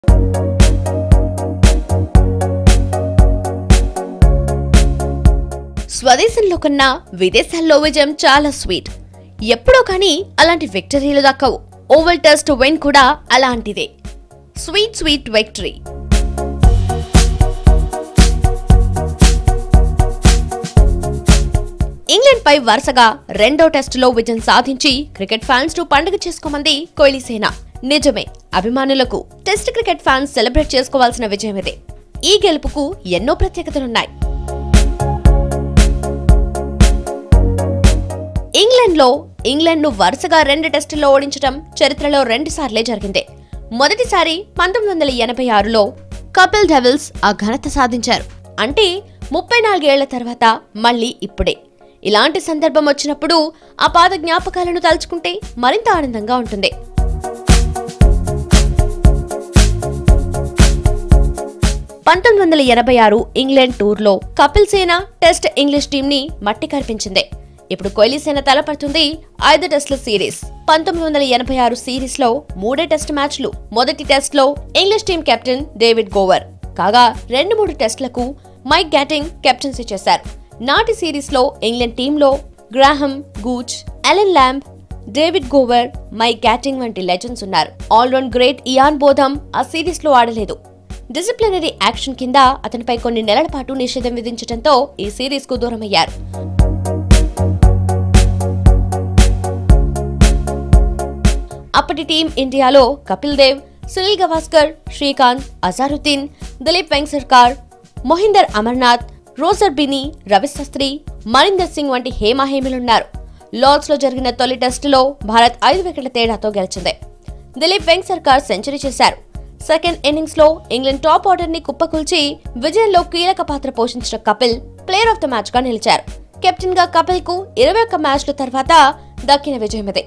స్వదేశంలో కన్నా విదేశాల్లో విజయం చాలా స్వీట్. ఎప్పుడో కానీ అలాంటి విక్టరీలు దక్కవు. ఓవల్ టెస్ట్ విన్ కూడా అలాంటిదే. Sweet victory. ఇంగ్లాండ్ పై వరుసగా రెండో టెస్టులో విజయం సాధించి క్రికెట్ ఫ్యాన్స్ ను పండుగ చేసుకోమంది కోహ్లీ సేన. నిజమే, అభిమానులకు టెస్ట్ క్రికెట్ ఫ్యాన్స్ సెలబ్రేట్ చేసుకోవాల్సిన విజయం ఇదే. ఈ గెలుపుకు ఎన్నో ప్రత్యేకతలున్నాయి. ఇంగ్లాండ్ ను వరుసగా రెండు టెస్టుల్లో ఓడించడం చరిత్రలో 2 సార్లే జరిగింది. మొదటిసారి 1986లో కపిల్ డెవిల్స్ ఆ ఘనత సాధించారు. అంటే 34 ఏళ్ల తర్వాత మళ్లీ ఇప్పుడే. ఇలాంటి సందర్భం వచ్చినప్పుడు ఆ పాత జ్ఞాపకాలను తలుచుకుంటే మరింత ఆనందంగా ఉంటుంది. ఇంగ్లాండ్ టూర్లో కపిల్ సేన టెస్ట్ ఇంగ్లీష్ టీం ని మట్టి కరిపించింది. ఇప్పుడు కోహ్లీ సేన తలపడుతుంది 5 టెస్టుల సిరీస్. 1986 సిరీస్ లో 3 టెస్ట్ మ్యాచ్లు. మొదటి టెస్ట్ లో English team captain David Gower కాగా 2-3 టెస్టులకు మైక్ గ్యాటింగ్ కెప్టెన్సీ చేశారు. నాటి సిరీస్ లో ఇంగ్లాండ్ టీంలో Graham, Gooch, Allen Lamb, David Gower, Mike Gatting వంటి లెజెండ్స్ ఉన్నారు. ఆల్రౌండ్ గ్రేట్ ఇయాన్ బోథమ్ ఆ సిరీస్ లో ఆడలేదు. డిసిప్లినరీ యాక్షన్ కింద అతనిపై కొన్ని నెలల పాటు నిషేధం విధించడంతో ఈ సిరీస్ కు దూరమయ్యారు. అప్పటి టీం ఇండియాలో కపిల్ దేవ్, సునీల్ గవాస్కర్, శ్రీకాంత్, అజారుద్దీన్, దిలీప్ వెంకసర్కార్, మొహిందర్ అమర్నాథ్, రోజర్ బినీ, రవిశాస్త్రి, మరీందర్ సింగ్ వంటి హేమాహేమిలున్నారు. లార్డ్స్ లో జరిగిన తొలి టెస్టులో భారత్ 5 వికెట్ల తేడాతో గెలిచింది. దిలీప్ వెంకసర్కార్ సెంచరీ చేశారు. సెకండ్ ఇన్నింగ్స్ లో ఇంగ్లాండ్ టాప్ ఆర్డర్ ని కుప్పకూల్చి విజయంలో కీలక పాత్ర పోషించిన Kapil player of the match గా నిలిచారు. కెప్టెన్ గా కపిల్ కు 21 మ్యాచ్ల తర్వాత దక్కిన విజయం ఇదే.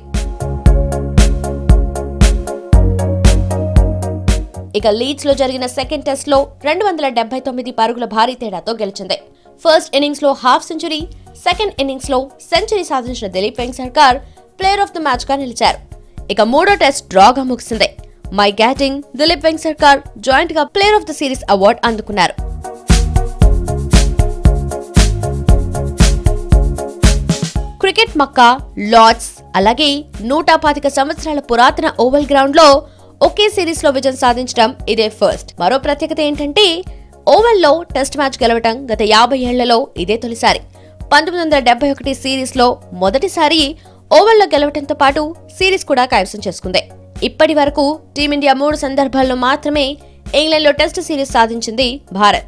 ఇక లీడ్స్ లో జరిగిన సెకండ్ టెస్ట్ లో 279 పరుగుల భారీ తేడాతో గెలిచింది. ఫస్ట్ ఇన్నింగ్స్ లో హాఫ్ సెంచరీ, సెకండ్ ఇన్నింగ్స్ లో సెంచరీ సాధించిన Dilip Vengsarkar player of the match గా నిలిచారు. ఇక మూడో టెస్ట్ డ్రాగా ముగిసింది. Mike Gatting, Dilip Vengsarkar joint గా player of the series award అందుకున్నారు. క్రికెట్ మక్కా లార్డ్స్, అలాగే 125 సంవత్సరాల పురాతన ఓవల్ గ్రౌండ్ లో ఒకే సిరీస్ లో విజయం సాధించడం ఇదే ఫస్ట్. మరో ప్రత్యేకత ఏంటంటే ఓవల్ లో టెస్ట్ మ్యాచ్ గెలవటం గత 50 ఏళ్లలో ఇదే తొలిసారి. 1971 సిరీస్ లో మొదటిసారి ఓవల్ లో గెలవటంతో పాటు సిరీస్ కూడా కైవసం చేసుకుంది. ఇప్పటి వరకు టీమిండియా 3 సందర్భాల్లో మాత్రమే ఇంగ్లాండ్ లో టెస్ట్ సిరీస్ సాధించింది భారత్.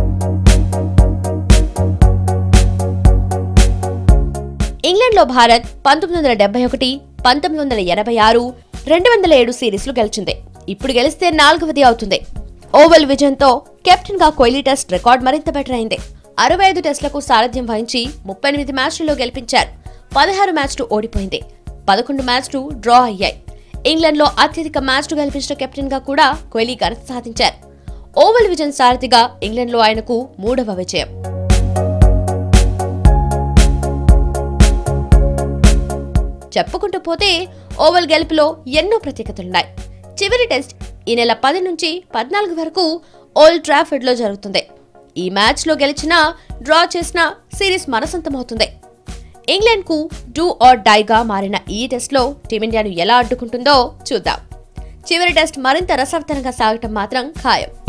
ఇంగ్లాండ్ లో భారత్ 1971, 1986, 207 సిరీస్లు గెలిచింది. ఇప్పుడు గెలిస్తే 4వది అవుతుంది. ఓవల్ విజయంతో కెప్టెన్ గా కోహ్లీ టెస్ట్ రికార్డ్ మరింత బెటర్ అయింది. 65 టెస్టులకు సారథ్యం వహించి 38 మ్యాచ్లలో గెలిపించారు. 16 మ్యాచ్లు ఓడిపోయింది. 11 మ్యాచ్లు డ్రా అయ్యాయి. ఇంగ్లాండ్ లో అత్యధిక మ్యాచ్లు గెలిపించిన కెప్టెన్ గా కూడా కోహ్లీ ఘనత సాధించారు. ఓవల్ విజయం సారథిగా ఇంగ్లాండ్ లో ఆయనకు 3వ విజయం. చెప్పుకుంటూ పోతే ఓవల్ గెలుపులో ఎన్నో ప్రత్యేకతలున్నాయి. చివరి టెస్ట్ ఈ నెల 10 నుంచి 14 వరకు ఓల్డ్ ట్రాఫర్డ్ లో జరుగుతుంది. ఈ మ్యాచ్ లో గెలిచినా డ్రా చేసినా సిరీస్ మనసొంతమవుతుంది. ఇంగ్లాండ్ కు డూ ఆర్ డైగా మారిన ఈ టెస్ట్ లో టీమిండియాను ఎలా అడ్డుకుంటుందో చూద్దాం. చివరి టెస్ట్ మరింత రసవత్తరంగా సాగటం మాత్రం ఖాయం.